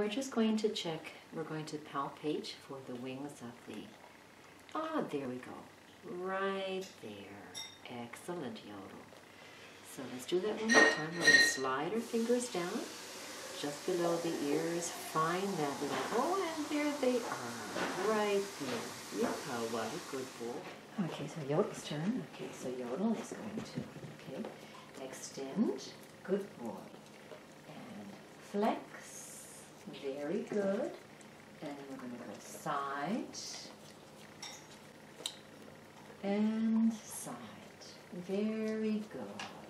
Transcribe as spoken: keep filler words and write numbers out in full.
we're just going to check, we're going to palpate for the wings of the, ah, there we go, right there. Excellent, Yodel. So let's do that one more time. We're going to slide our fingers down just below the ears, find that level, and there they are, right there. Yucca, what a good boy. Okay, so Yodel's turn. Okay, so Yodel is going to, okay, extend, good boy, and flex, very good, and we're going to go side, and side, very good.